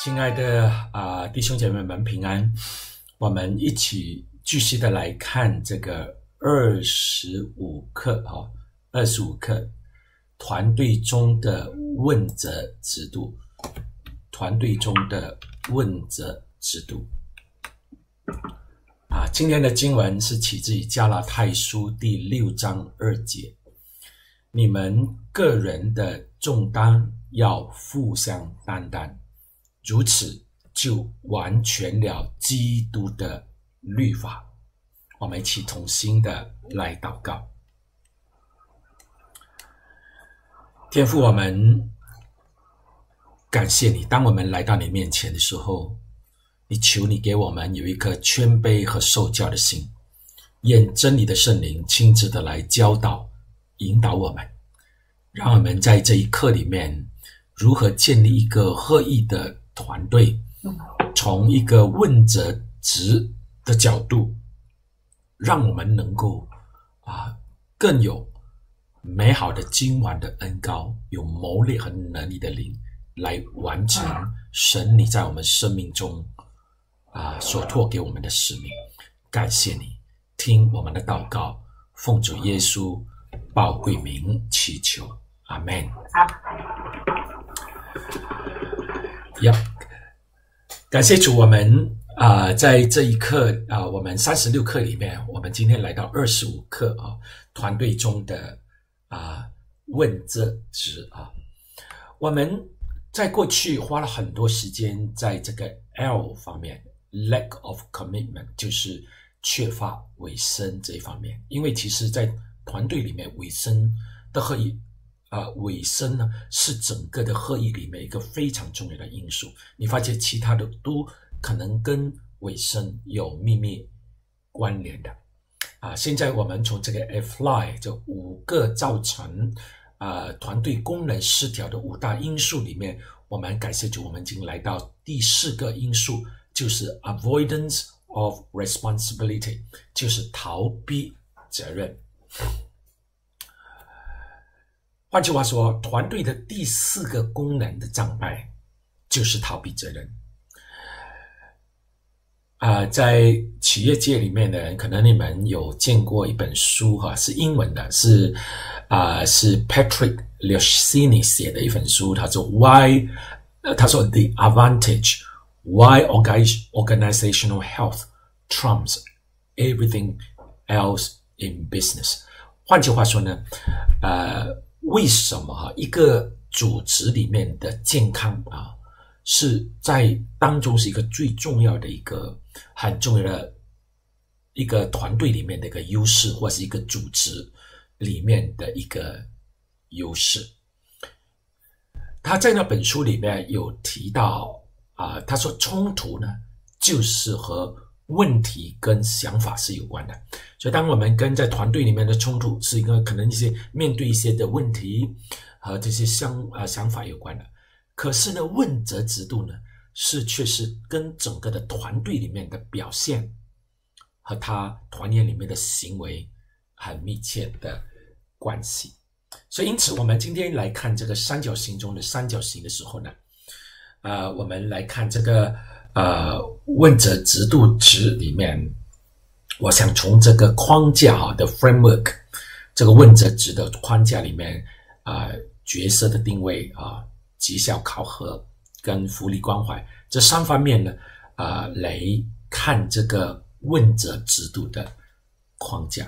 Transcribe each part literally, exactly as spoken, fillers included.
亲爱的啊、呃、弟兄姐妹们平安，我们一起继续的来看这个二十五课啊，二十五课团队中的问责制度，团队中的问责制度啊，今天的经文是起自于加拉太书第六章二节，你们个人的重担要互相担当，如此就完全了基督的律法。我们一起同心的来祷告。天父，我们感谢你，当我们来到你面前的时候，你求你给我们有一颗谦卑和受教的心，愿真理的圣灵亲自的来教导引导我们，让我们在这一刻里面如何建立一个合一的团队，从一个问责制的角度，让我们能够啊更有美好的今晚的恩膏，有谋略和能力的灵来完成神你在我们生命中啊所托给我们的使命。感谢你，听我们的祷告，奉主耶稣宝贵名祈求，阿们。呀、yeah. 感谢主，我们啊、呃，在这一课啊、呃，我们三十六课里面，我们今天来到二十五课啊，团队中的啊问责制啊，我们在过去花了很多时间在这个 L 方面 ，lack of commitment， 就是缺乏委身这一方面，因为其实在团队里面委身的合一。啊、呃，委身呢是整个的合一里面一个非常重要的因素。你发现其他的都可能跟委身有秘密关联的啊。现在我们从这个 F L I 这五个造成啊团队功能失调的五大因素里面，我们感谢主，我们已经来到第四个因素，就是 avoidance of responsibility， 就是逃避责任。换句话说，团队的第四个功能的障碍就是逃避责任。啊、呃，在企业界里面的人，可能你们有见过一本书哈，是英文的，是啊、呃，是 Patrick Lencioni 写的一本书，他说 Why， 他说 The Advantage Why Organizational Health Trumps Everything Else in Business。换句话说呢，呃。为什么哈一个组织里面的健康啊是在当中是一个最重要的一个很重要的一个团队里面的一个优势，或是一个组织里面的一个优势。他在那本书里面有提到啊，他说冲突呢就是和问题跟想法是有关的，所以当我们跟在团队里面的冲突是一个可能一些面对一些的问题和这些想啊想法有关的，可是呢问责制度呢是却是跟整个的团队里面的表现和他团队里面的行为很密切的关系。所以因此我们今天来看这个三角形中的三角形的时候呢，呃我们来看这个呃，问责制度值里面，我想从这个框架的 framework， 这个问责制的框架里面啊、呃，角色的定位啊、呃，绩效考核跟福利关怀这三方面呢啊、呃，来看这个问责制度的框架。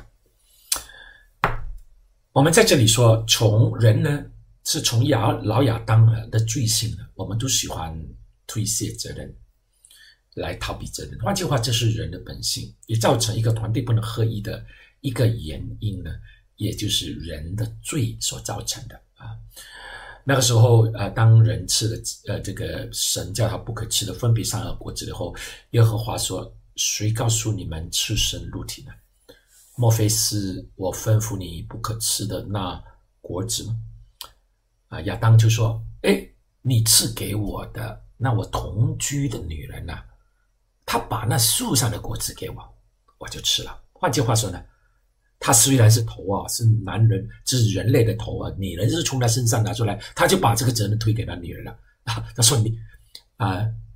我们在这里说，从人呢是从亚老亚当的罪性呢，我们都喜欢推卸责任。来逃避责任，换句话，这是人的本性，也造成一个团队不能合一的一个原因呢，也就是人的罪所造成的啊。那个时候，呃，当人吃了呃这个神叫他不可吃的分别善恶果子以后，耶和华说：“谁告诉你们吃神肉体呢？莫非是我吩咐你不可吃的那果子吗？”啊，亚当就说：“哎，你赐给我的那我同居的女人啊。”他把那树上的果子给我，我就吃了。换句话说呢，他虽然是头啊，是男人，是人类的头啊，女人是从他身上拿出来，他就把这个责任推给他女人了啊。他说你啊、呃，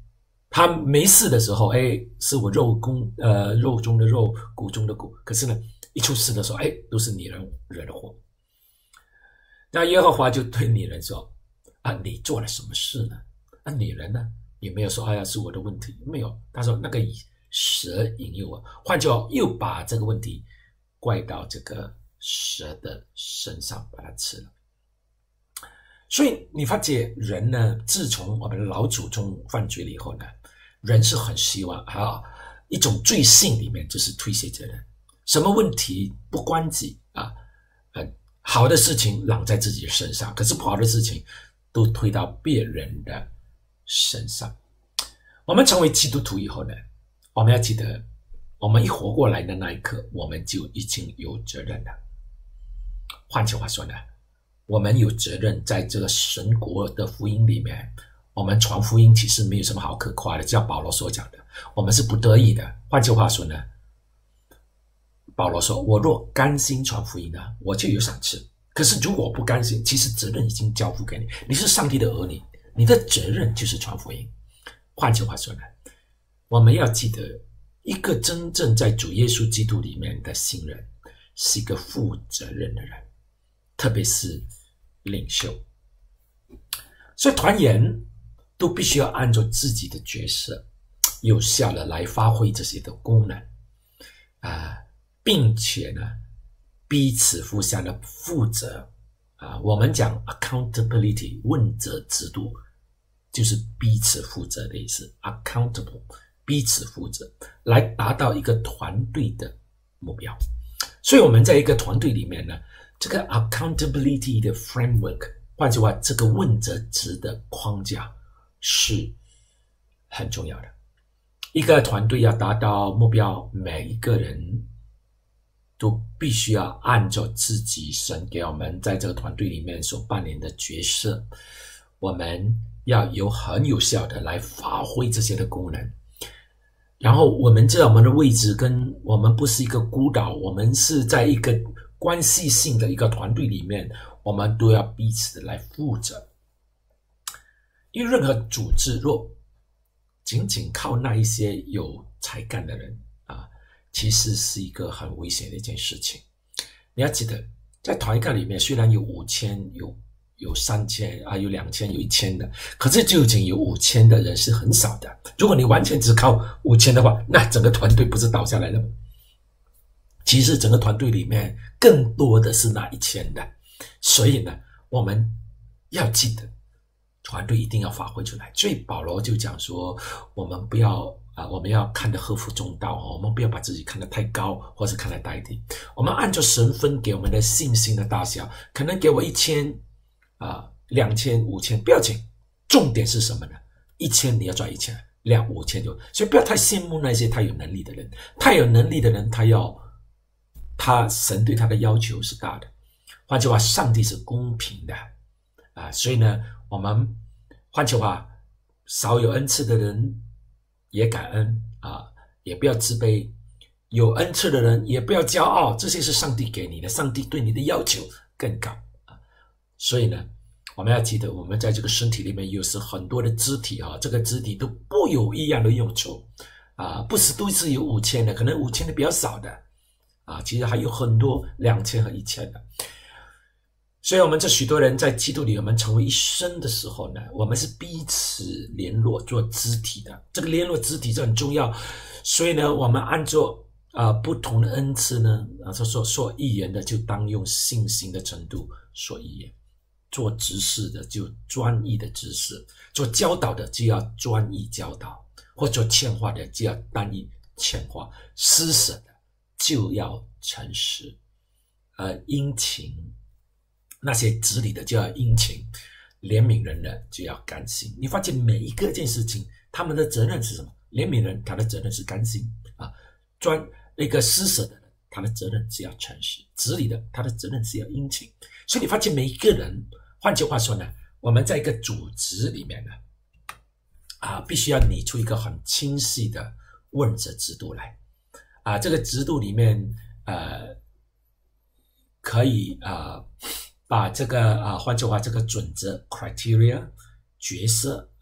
他没事的时候，哎，是我肉骨呃肉中的肉，骨中的骨。可是呢，一出事的时候，哎，都是你人惹的祸。那耶和华就对女人说：“啊，你做了什么事呢？”那女人呢，也没有说：“哎呀，是我的问题。”没有，她说：“那个蛇引诱我。”换句话，又把这个问题怪到这个蛇的身上，把它吃了。所以你发觉人呢，自从我们的老祖宗犯罪了以后呢，人是很希望啊，一种罪性里面就是推卸责任，什么问题不关自己啊，呃，好的事情揽在自己的身上，可是不好的事情都推到别人的身上。我们成为基督徒以后呢，我们要记得，我们一活过来的那一刻，我们就已经有责任了。换句话说呢，我们有责任在这个神国的福音里面，我们传福音其实没有什么好可夸的，就像保罗所讲的，我们是不得已的。换句话说呢，保罗说，我若甘心传福音呢，我就有赏赐。可是如果不甘心，其实责任已经交付给你，你是上帝的儿女，你的责任就是传福音。换句话说呢，我们要记得，一个真正在主耶稣基督里面的新人，是一个负责任的人，特别是领袖。所以团员都必须要按照自己的角色，有效的来发挥这些的功能啊，并且呢，彼此互相的负责啊。我们讲 accountability 问责制度，就是彼此负责的意思 ，accountable 彼此负责，来达到一个团队的目标。所以我们在一个团队里面呢，这个 accountability 的 framework， 换句话，这个问责制的框架是很重要的。一个团队要达到目标，每一个人都必须要按照自己神给我们在这个团队里面所扮演的角色，我们要有很有效的来发挥这些的功能。然后我们知道我们的位置，跟我们不是一个孤岛，我们是在一个关系性的一个团队里面，我们都要彼此的来负责。因为任何组织若仅仅靠那一些有才干的人啊，其实是一个很危险的一件事情。你要记得，在团干里面虽然有五千，有有三千啊，有两千，有一千的，可是究竟有五千的人是很少的。如果你完全只靠五千的话，那整个团队不是倒下来了吗？其实整个团队里面更多的是那一千的，所以呢，我们要记得，团队一定要发挥出来。所以保罗就讲说，我们不要啊，我们要看得合乎中道，我们不要把自己看得太高，或是看得太低。我们按照神分给我们的信心的大小，可能给我一千。啊，两千、五千不要紧，重点是什么呢？一千你要赚一千，两五千就，所以不要太羡慕那些太有能力的人。太有能力的人，他要他神对他的要求是大的。换句话，上帝是公平的啊，所以呢，我们换句话，少有恩赐的人也感恩啊，也不要自卑；有恩赐的人也不要骄傲，这些是上帝给你的，上帝对你的要求更高。所以呢，我们要记得，我们在这个身体里面有时很多的肢体啊，这个肢体都不有一样的用处啊，不是都是有五千的，可能五千的比较少的啊，其实还有很多两千和一千的。所以我们这许多人在基督里，我们成为一生的时候呢，我们是彼此联络做肢体的，这个联络肢体是很重要。所以呢，我们按照啊、呃、不同的恩赐呢，啊说说预言的就当用信心的程度说预言。做执事的就专一的执事，做教导的就要专一教导，或做劝化的就要单一劝化，施舍的就要诚实，呃，殷勤，那些执礼的就要殷勤，怜悯人的就要甘心。你发现每一个件事情，他们的责任是什么？怜悯人，他的责任是甘心啊；专那个施舍的人，他的责任是要诚实；执礼的，他的责任是要殷勤。所以你发现每一个人，换句话说呢，我们在一个组织里面呢，啊，必须要拟出一个很清晰的问责制度来，啊，这个制度里面，呃，可以啊，把这个啊，换句话，这个准则 criteria 角色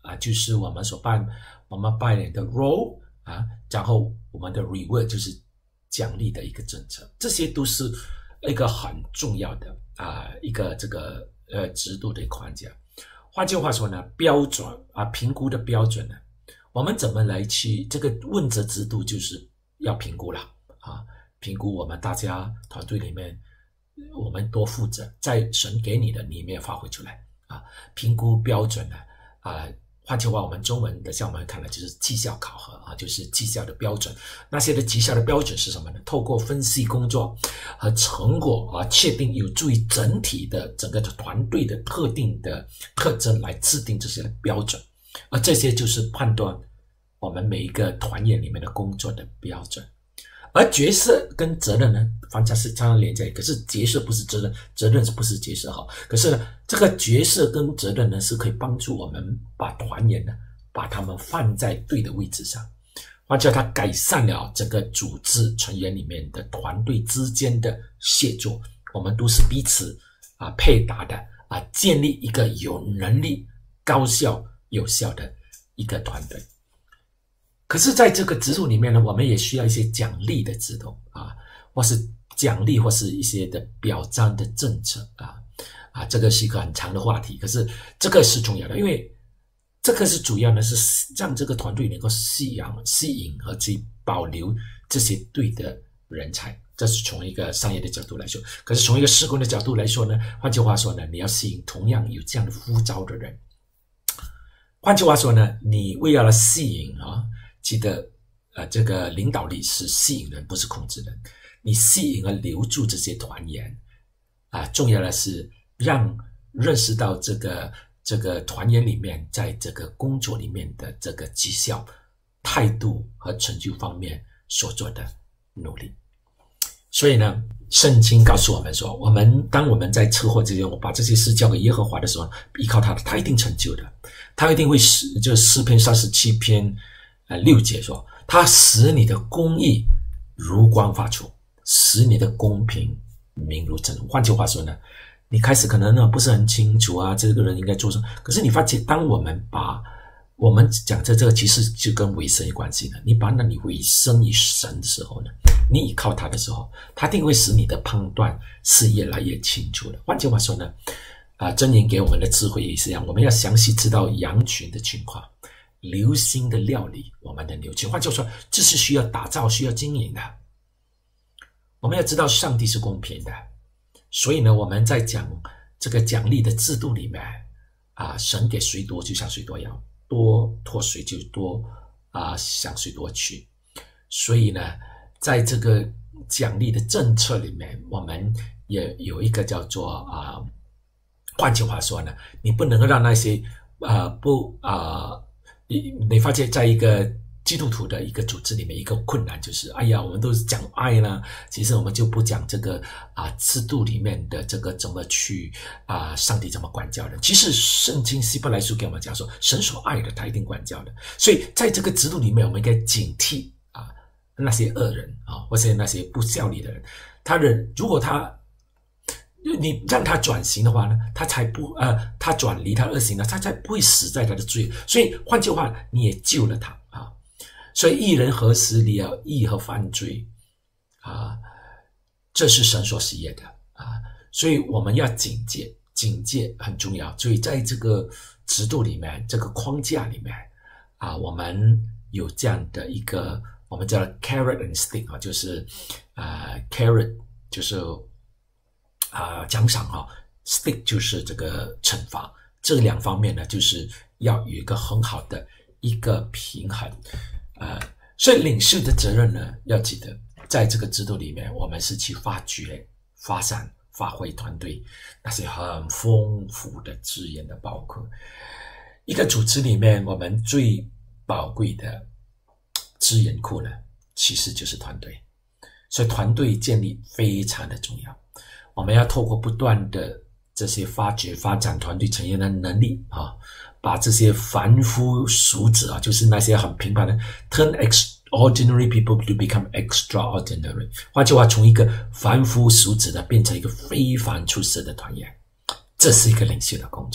啊，就是我们所扮我们扮演的 role 啊，然后我们的 reward 就是奖励的一个政策，这些都是一个很重要的啊一个这个呃制度的框架。换句话说呢，标准啊评估的标准呢，我们怎么来去这个问责制度就是要评估了啊，评估我们大家团队里面我们多负责，在神给你的里面发挥出来啊，评估标准呢啊。换句话，我们中文的像我们看了就是绩效考核啊，就是绩效的标准。那些的绩效的标准是什么呢？透过分析工作和成果啊，确定有助于整体的整个团队的特定的特征来制定这些的标准，而这些就是判断我们每一个团员里面的工作的标准。而角色跟责任呢，方向是常常连在一起，可是角色不是责任，责任不是角色哈。可是呢，这个角色跟责任呢，是可以帮助我们把团员呢，把他们放在对的位置上，或者它改善了整个组织成员里面的团队之间的协作，我们都是彼此啊配搭的啊，建立一个有能力、高效、有效的一个团队。可是在这个制度里面呢，我们也需要一些奖励的制度啊，或是奖励或是一些的表彰的政策啊啊，这个是一个很长的话题，可是这个是重要的，因为这个是主要呢是让这个团队能够吸引吸引和去保留这些对的人才，这是从一个商业的角度来说。可是从一个施工的角度来说呢，换句话说呢，你要吸引同样有这样的呼召的人。换句话说呢，你为了吸引啊。记得，呃，这个领导力是吸引人，不是控制人。你吸引和留住这些团员，啊，重要的是让认识到这个这个团员里面，在这个工作里面的这个绩效、态度和成就方面所做的努力。所以呢，圣经告诉我们说，我们当我们在策划这些，我把这些事交给耶和华的时候，依靠他的，他一定成就的，他一定会使，就诗篇三十七篇。呃，六节说，他使你的公义如光发出，使你的公平明如真。换句话说呢，你开始可能呢不是很清楚啊，这个人应该做什么。可是你发现，当我们把我们讲的这个其实就跟委身有关系的，你把那你委身于神的时候呢，你依靠他的时候，他一定会使你的判断是越来越清楚的。换句话说呢，啊、呃，箴言给我们的智慧也是一样，我们要详细知道羊群的情况。留心的料理我们的牛群，换句话说，这是需要打造、需要经营的。我们要知道上帝是公平的，所以呢，我们在讲这个奖励的制度里面啊，神给谁多就向谁多要，多托谁就多啊向谁多取。所以呢，在这个奖励的政策里面，我们也有一个叫做啊，换句话说呢，你不能让那些啊不啊。你你发现在一个基督徒的一个组织里面，一个困难就是，哎呀，我们都是讲爱啦，其实我们就不讲这个啊制度里面的这个怎么去啊，上帝怎么管教的。其实圣经希伯来书给我们讲说，神所爱的他一定管教的。所以在这个制度里面，我们应该警惕啊那些恶人啊，或者那些不效力的人。他人如果他你让他转型的话呢，他才不呃，他转离他恶行呢，他才不会死在他的罪。所以换句话，你也救了他啊。所以义人何时离了义和犯罪啊？这是神所喜悦的啊。所以我们要警戒，警戒很重要。所以在这个制度里面，这个框架里面啊，我们有这样的一个我们叫 carrot and stick 啊，就是啊 carrot 就是。啊、呃，奖赏哈 ，stick 就是这个惩罚，这两方面呢，就是要有一个很好的一个平衡，呃，所以领袖的责任呢，要记得，在这个制度里面，我们是去发掘、发展、发挥团队那些很丰富的资源的包括一个组织里面，我们最宝贵的资源库呢，其实就是团队，所以团队建立非常的重要。我们要透过不断的这些发掘、发展团队成员的能力啊，把这些凡夫俗子啊，就是那些很平凡的 ，turn extraordinary people to become extraordinary。换句话，从一个凡夫俗子的变成一个非凡出色的团员，这是一个领袖的工作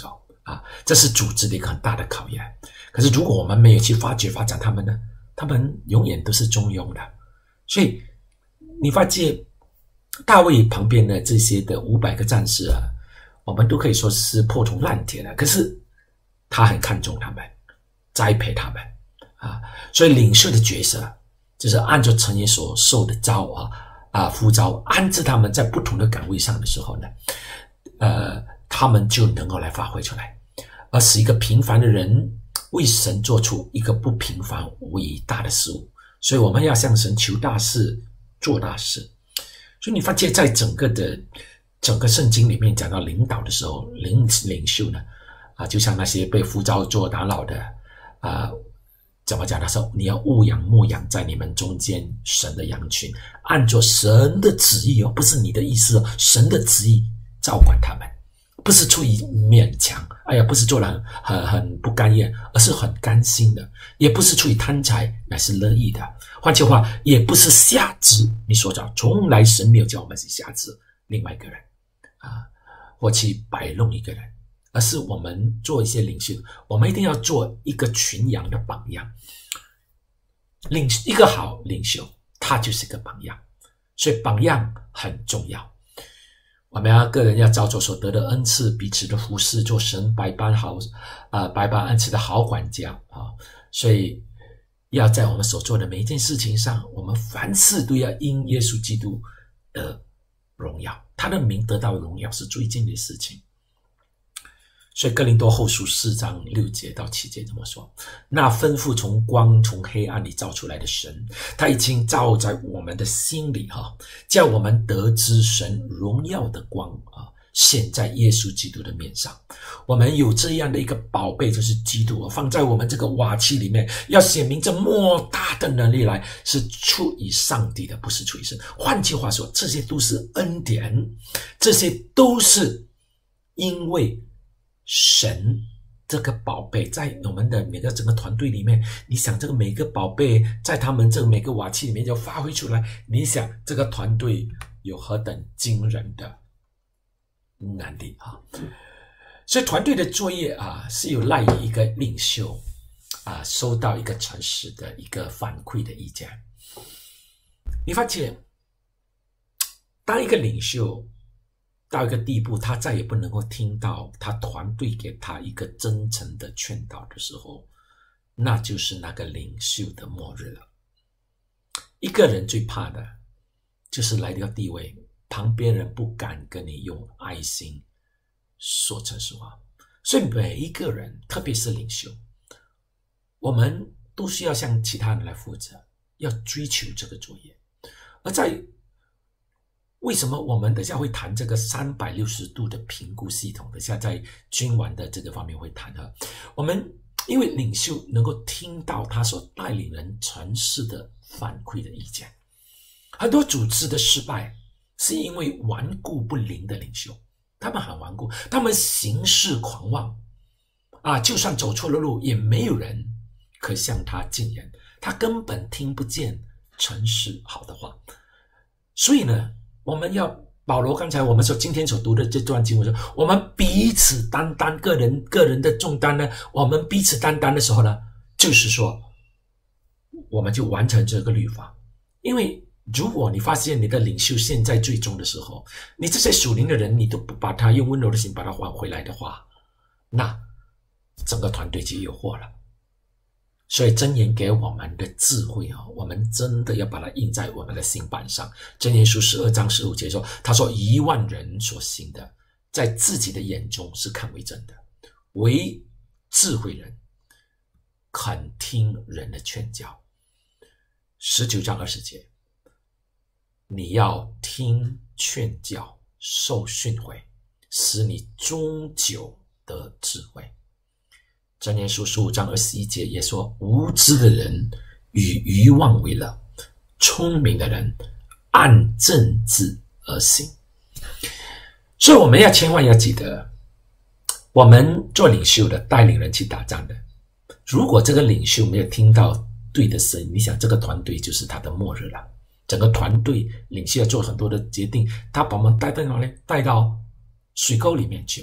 啊，这是组织的一个很大的考验。可是如果我们没有去发掘发展他们呢，他们永远都是中庸的。所以你发现大卫旁边的这些的五百个战士啊，我们都可以说是破铜烂铁的，可是他很看重他们，栽培他们啊。所以领袖的角色就是按照成员所受的召啊啊呼召，安置他们在不同的岗位上的时候呢，呃，他们就能够来发挥出来，而使一个平凡的人为神做出一个不平凡伟大的事物。所以我们要向神求大事，做大事。所以你发现在整个的整个圣经里面讲到领导的时候，领领袖呢啊，就像那些被呼召做长老的啊，怎么讲呢？说你要牧养牧养在你们中间神的羊群，按照神的旨意哦，不是你的意思哦，神的旨意照管他们，不是出于勉强，哎呀，不是做人很很不甘愿，而是很甘心的，也不是出于贪财，乃是乐意的。换句话，也不是下旨，你所找，从来神没有叫我们是下旨另外一个人啊，或去摆弄一个人，而是我们做一些领袖，我们一定要做一个群羊的榜样。领一个好领袖，他就是一个榜样，所以榜样很重要。我们要个人要照着所得的恩赐，彼此的服侍，做神百般好啊、呃、百般恩赐的好管家啊。所以要在我们所做的每一件事情上，我们凡事都要因耶稣基督的荣耀，他的名得到荣耀是最近的事情。所以哥林多后书四章六节到七节这么说，那吩咐从光从黑暗里照出来的神，他已经照在我们的心里哈，叫我们得知神荣耀的光啊，显在耶稣基督的面上。我们有这样的一个宝贝，就是基督放在我们这个瓦器里面，要显明这莫大的能力来是出于上帝的，不是出于神。换句话说，这些都是恩典，这些都是因为神这个宝贝在我们的每个整个团队里面，你想这个每个宝贝在他们这个每个瓦器里面就发挥出来，你想这个团队有何等惊人的能力啊！所以团队的作业啊，是有赖于一个领袖啊，收到一个诚实的一个反馈的意见。你发现，当一个领袖到一个地步，他再也不能够听到他团队给他一个真诚的劝导的时候，那就是那个领袖的末日了。一个人最怕的就是来到地位，旁边人不敢跟你用爱心说真实话。所以每一个人，特别是领袖，我们都需要向其他人来负责，要追求这个作业。而在为什么我们等下会谈这个三百六十度的评估系统？等下在君王的这个方面会谈的。我们因为领袖能够听到他所带领人诚实的反馈的意见，很多组织的失败是因为顽固不灵的领袖，他们很顽固，他们行事狂妄啊，就算走错了路，也没有人可向他进言，他根本听不见诚实好的话。所以呢，我们要保罗刚才我们说今天所读的这段经文说，我们彼此担当个人个人的重担呢，我们彼此担当的时候呢，就是说我们就完成这个律法。因为如果你发现你的领袖现在最终的时候，你这些属灵的人你都不把他用温柔的心把他还回来的话，那整个团队就有祸了。所以箴言给我们的智慧啊，我们真的要把它印在我们的心板上。箴言书十二章十五节说，他说一万人所行的，在自己的眼中是看为正的，唯智慧人肯听人的劝教。十九章二十节，你要听劝教，受训诲，使你终久得智慧。箴言书十五章二十一节也说，无知的人与愚妄为乐，聪明的人按正直而行。所以我们要千万要记得，我们做领袖的，带领人去打仗的，如果这个领袖没有听到对的声音，你想这个团队就是他的末日了。整个团队领袖要做很多的决定，他把我们带到哪里？带到水沟里面去嘛，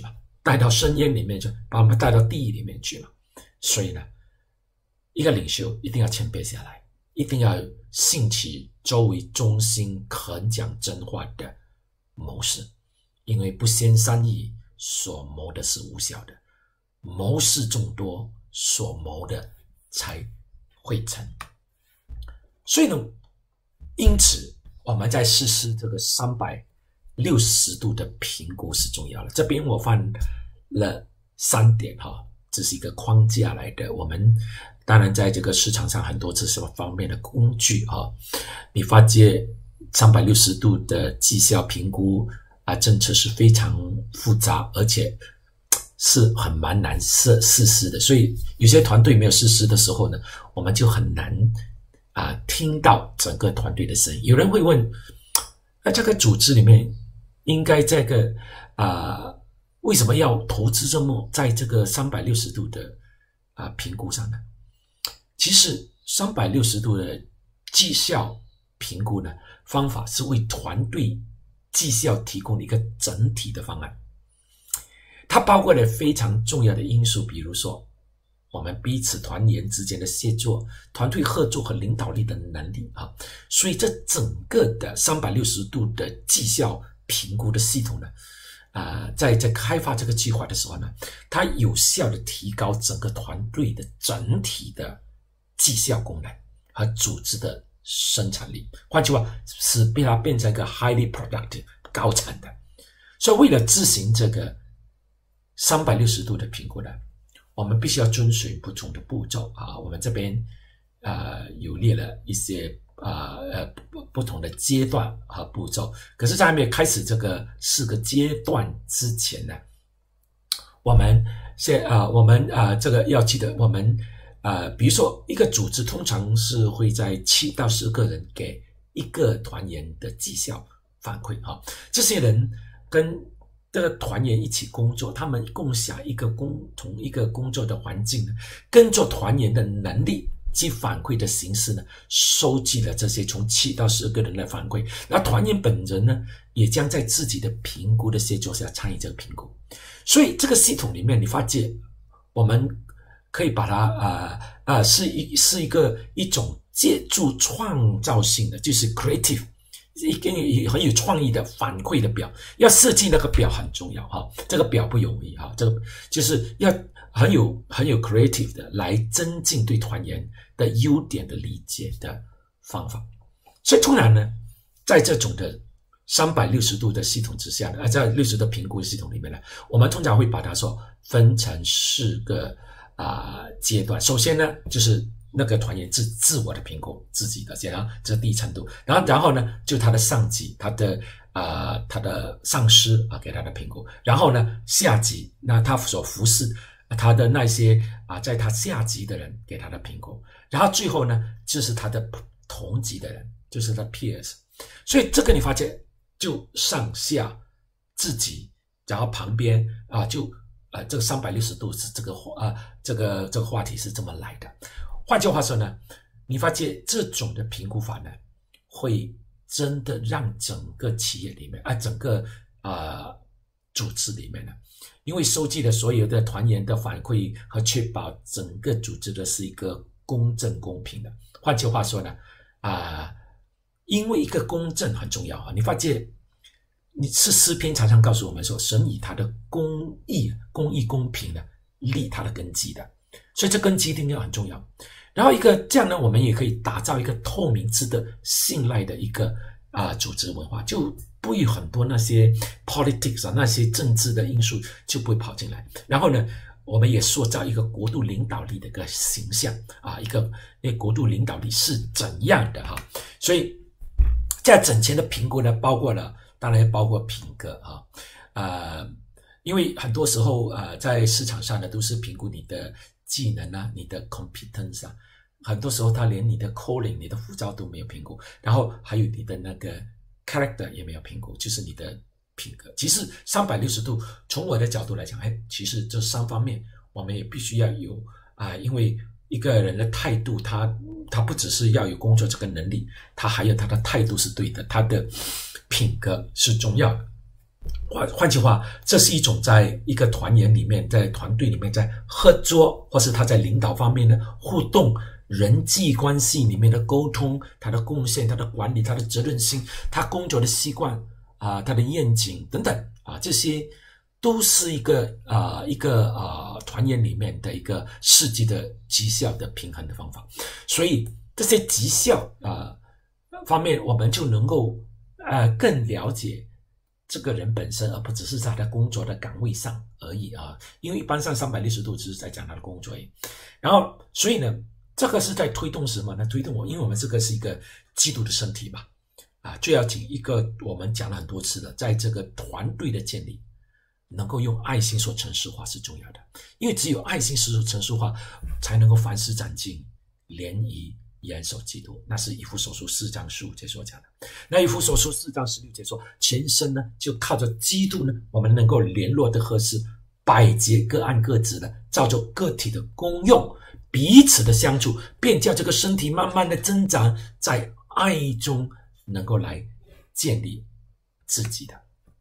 带到深渊里面去，把我们带到地狱里面去嘛。所以呢，一个领袖一定要谦卑下来，一定要兴起周围忠心、肯讲真话的谋士，因为不先善意，所谋的是无效的；谋士众多，所谋的才会成。所以呢，因此我们在实施这个三百六十度的评估是重要的。这边我放了三点哈，这是一个框架来的。我们当然在这个市场上很多这什么方面的工具哈，你发觉三百六十度的绩效评估啊政策是非常复杂，而且是很蛮难实施的。所以有些团队没有实施的时候呢，我们就很难啊听到整个团队的声音。有人会问，那这个组织里面应该这个啊为什么要投资这么在这个三百六十度的啊评估上呢？其实三百六十度的绩效评估呢方法是为团队绩效提供了一个整体的方案，它包括了非常重要的因素，比如说我们彼此团员之间的协作、团队合作和领导力的能力啊。所以这整个的三百六十度的绩效评估的系统呢，啊、呃，在在开发这个计划的时候呢，它有效的提高整个团队的整体的绩效功能和组织的生产力。换句话，使被它变成一个 highly productive 高产的。所以为了执行这个三百六十度的评估呢，我们必须要遵循不同的步骤啊。我们这边呃有列了一些啊 呃, 呃不不同的阶段和步骤。可是在还没有开始这个四个阶段之前呢，我们现啊、呃、我们啊、呃、这个要记得，我们呃比如说一个组织通常是会在七到十个人给一个团员的绩效反馈哈、哦，这些人跟这个团员一起工作，他们共享一个共同一个工作的环境呢，跟着团员的能力及反馈的形式呢，收集了这些从七到十个人的反馈。那团员本人呢，也将在自己的评估的协助下参与这个评估。所以这个系统里面，你发觉我们可以把它啊啊、呃呃、是一是一个一种借助创造性的，就是 creative。一个很有创意的反馈的表，要设计那个表很重要哈，这个表不容易哈，这个就是要很有很有 creative 的来增进对团员的优点的理解的方法。所以通常呢，在这种的三百六十度的系统之下呢，在六十度评估系统里面呢，我们通常会把它说分成四个啊、呃、阶段。首先呢，就是那个团员自自我的评估，自己的这样，这是第一程度。然后，然后呢，就他的上级，他的啊、呃，他的上司啊，给他的评估。然后呢，下级，那他所服侍他的那些啊、呃，在他下级的人给他的评估。然后最后呢，就是他的同级的人，就是他 peers。所以这个你发现，就上下自己，然后旁边啊、呃，就啊、呃，这个三百六十度是这个啊、呃，这个这个话题是这么来的。换句话说呢，你发现这种的评估法呢，会真的让整个企业里面啊，整个啊、呃、组织里面呢，因为收集了所有的团员的反馈和确保整个组织的是一个公正公平的。换句话说呢，啊、呃，因为一个公正很重要啊，你发现你是诗篇常常告诉我们说，神以他的公义、公义、公平呢立他的根基的，所以这根基一定要很重要。然后一个这样呢，我们也可以打造一个透明、值得信赖的一个啊、呃、组织文化，就不会有很多那些 politics 啊那些政治的因素就不会跑进来。然后呢，我们也塑造一个国度领导力的一个形象啊，一个那国度领导力是怎样的哈？所以在整全的评估呢，包括了当然包括品格啊，呃，因为很多时候呃在市场上呢都是评估你的技能啊，你的 competence 啊。很多时候他连你的 calling 你的护照都没有评估，然后还有你的那个 character 也没有评估，就是你的品格。其实三百六十度从我的角度来讲，哎，其实这三方面我们也必须要有啊、呃，因为一个人的态度，他他不只是要有工作这个能力，他还有他的态度是对的，他的品格是重要的。 换换句话，这是一种在一个团员里面，在团队里面，在合作，或是他在领导方面的互动、人际关系里面的沟通，他的贡献、他的管理、他的责任心、他工作的习惯啊、呃，他的愿景等等啊，这些都是一个啊、呃、一个啊、呃、团员里面的一个实际的绩效的平衡的方法。所以这些绩效啊、呃、方面，我们就能够呃更了解这个人本身，而不只是在他的工作的岗位上而已啊。因为一般上三百六十度只是在讲他的工作而已。然后，所以呢，这个是在推动什么呢？推动我，因为我们这个是一个基督的身体嘛，啊，最要紧一个我们讲了很多次的，在这个团队的建立，能够用爱心所程式化是重要的，因为只有爱心所程式化，才能够凡事长进，联谊。严守基督，那是以弗所书四章十五节所讲的。那以弗所书四章十六节说，全身呢就靠着基督呢，我们能够联络的合适，百节各按各职的，照着个体的功用，彼此的相处，便叫这个身体慢慢的增长，在爱中能够来建立自己的。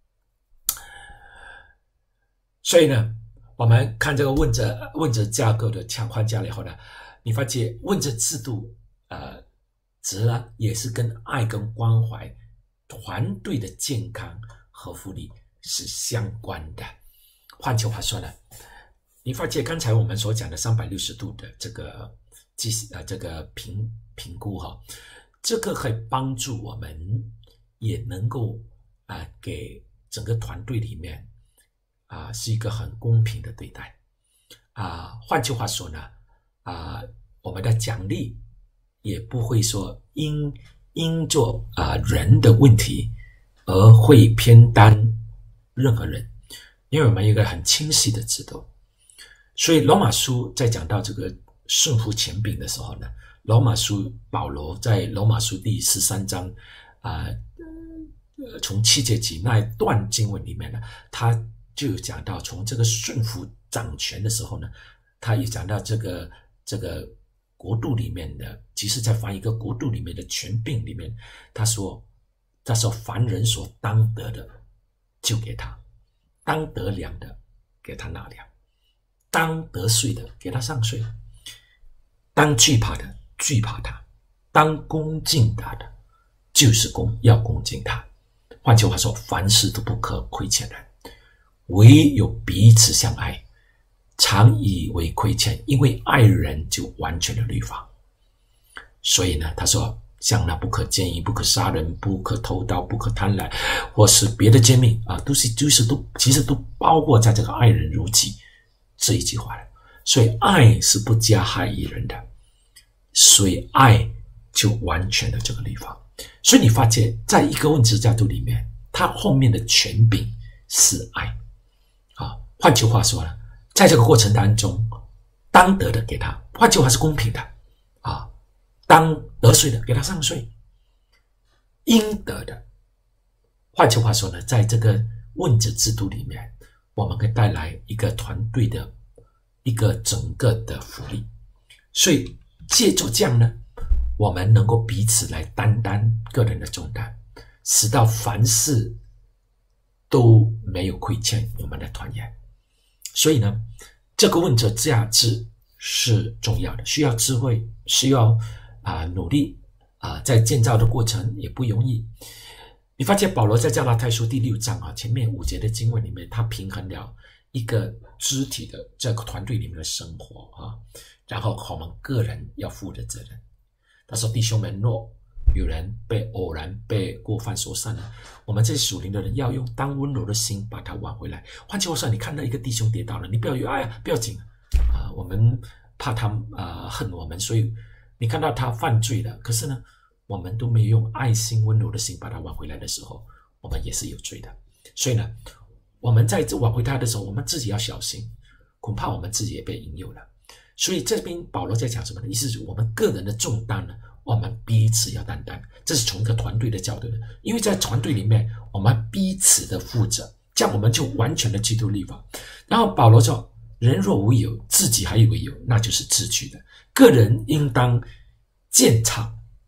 所以呢，我们看这个问责问责架构的强框架以后呢，你发现问责制度呃，责任也是跟爱跟关怀、团队的健康和福利是相关的。换句话说呢，你发现刚才我们所讲的三百六十度的这个计呃这个评评估哈，这个可以帮助我们也能够啊、呃、给整个团队里面啊、呃、是一个很公平的对待啊、呃。换句话说呢啊、呃，我们的奖励也不会说因因做啊、呃、人的问题而会偏袒任何人，因为我们有一个很清晰的制度。所以罗马书在讲到这个顺服权柄的时候呢，罗马书保罗在罗马书第十三章啊、呃，从七节起那一段经文里面呢，他就有讲到从这个顺服掌权的时候呢，他也讲到这个这个国度里面的，其实在翻一个国度里面的权柄里面，他说他说凡人所当得的就给他，当得粮的给他纳粮，当得税的给他上税，当惧怕的惧怕他，当恭敬他的就是恭要恭敬他。换句话说，凡事都不可亏欠人，唯有彼此相爱，常以为亏欠，因为爱人就完全的律法。所以呢，他说像那不可奸淫、不可杀人、不可偷盗、不可贪婪，或是别的诫命啊，都是就是都其实都包括在这个爱人如己这一句话了。所以爱是不加害于人的，所以爱就完全的这个律法。所以你发现在一个问责制度里面，它后面的权柄是爱啊。换句话说呢，在这个过程当中，当得的给他，换句话是公平的啊。当得税的给他上税，应得的。换句话说呢，在这个问责制度里面，我们可以带来一个团队的一个整个的福利。所以借助这样呢，我们能够彼此来担当个人的重担，使到凡事都没有亏欠我们的团员。所以呢，这个问责价值是重要的，需要智慧，需要啊、呃、努力啊、呃，在建造的过程也不容易。你发现保罗在加拉太书第六章啊前面五节的经文里面，他平衡了一个肢体的这个团队里面的生活啊，然后我们个人要负的责任。他说：“弟兄们，若有人被偶然被过犯所伤了，我们这些属灵的人要用当温柔的心把他挽回来。”换句话说，你看到一个弟兄跌倒了，你不要有哎呀，不要紧啊、呃，我们怕他啊、呃、恨我们，所以你看到他犯罪了，可是呢，我们都没有用爱心温柔的心把他挽回来的时候，我们也是有罪的。所以呢，我们在这挽回他的时候，我们自己要小心，恐怕我们自己也被引诱了。所以这边保罗在讲什么呢？意思是我们个人的重担呢，我们彼此要担当，这是从一个团队的角度的。因为在团队里面，我们彼此的负责，这样我们就完全的基督律法。然后保罗说：“人若无有，自己还以为有，那就是自取的。个人应当鉴察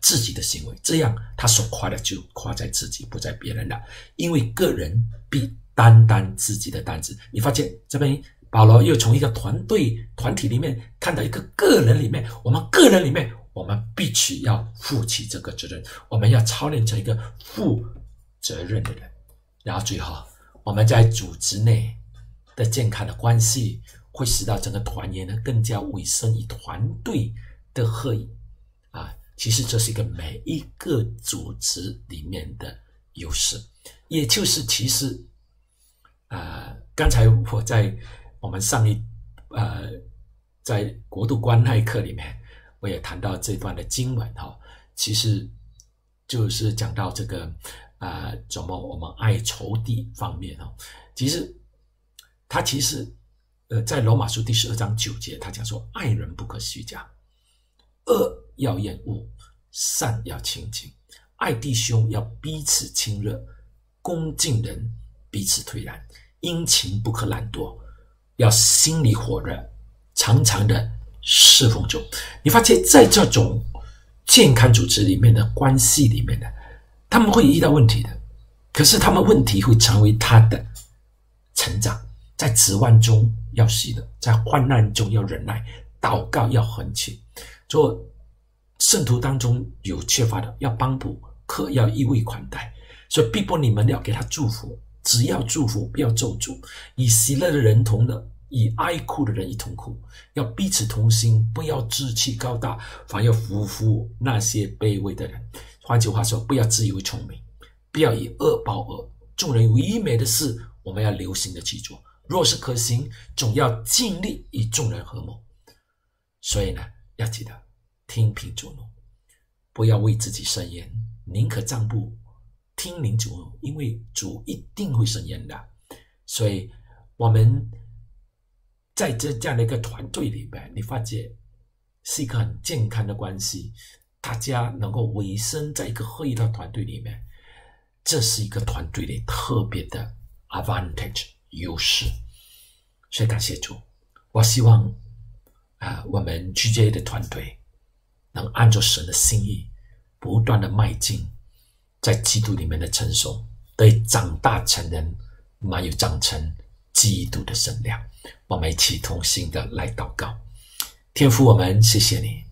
自己的行为，这样他所夸的就夸在自己，不在别人了。因为个人必担当自己的担子。你发现这边保罗又从一个团队团体里面看到一个个人里面，我们个人里面，我们必须要负起这个责任，我们要操练成一个负责任的人。然后最后，我们在组织内的健康的关系，会使到整个团员呢更加委身于团队的合一啊。其实这是一个每一个组织里面的优势，也就是其实啊、呃，刚才我在我们上一呃在国度关爱课里面，我也谈到这段的经文哈、哦，其实就是讲到这个啊、呃，怎么我们爱仇敌方面哦，其实他其实呃在罗马书第十二章九节，他讲说爱人不可虚假，恶要厌恶，善要亲近，爱弟兄要彼此亲热，恭敬人彼此推然，殷勤不可懒惰，要心里火热，常常的侍奉主。你发现在这种健康组织里面的关系里面的，他们会遇到问题的，可是他们问题会成为他的成长，在指望中要喜乐，在患难中要忍耐，祷告要恒切。做圣徒当中有缺乏的要帮补，客要一味款待，所以逼迫你们要给他祝福，只要祝福，不要咒诅。以喜乐的人同乐，以哀哭的人一同哭，要彼此同心，不要志气高大，反要扶扶那些卑微的人。换句话说，不要自以为聪明，不要以恶报恶。众人有愚昧的事，我们要留心的去做，若是可行，总要尽力与众人和睦。所以呢，要记得听凭主怒，不要为自己伸冤，宁可让步，听凭主怒，因为主一定会伸冤的。所以我们在这样的一个团队里面，你发现是一个很健康的关系，大家能够委身在一个合一的团队里面，这是一个团队里特别的 advantage 优势。所以感谢主，我希望啊、呃，我们 G J 的团队能按照神的心意，不断的迈进，在基督里面的成熟，得以长大成人，满有长成基督的身量。我们一起同心的来祷告。天父，我们谢谢你，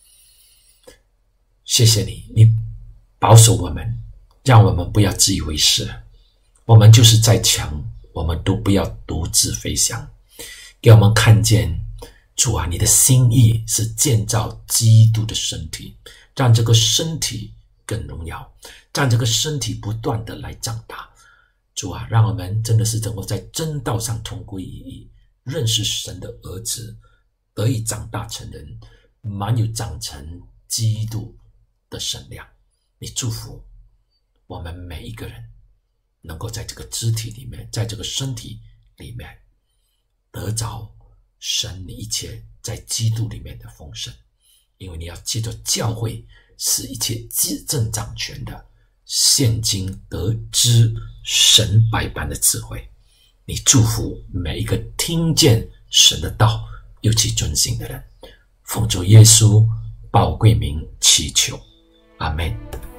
谢谢你，你保守我们，让我们不要自以为是，我们就是再强，我们都不要独自飞翔。给我们看见主啊，你的心意是建造基督的身体，让这个身体更荣耀，让这个身体不断的来长大。主啊，让我们真的是能够在真道上同归于一，认识神的儿子，得以长大成人，满有长成基督的身量。你祝福我们每一个人能够在这个肢体里面，在这个身体里面得着神你一切在基督里面的丰盛，因为你要借着教会使一切执政掌权的现今得知神百般的智慧。你祝福每一个听见神的道又去遵行的人，奉主耶稣宝贵名祈求，阿们。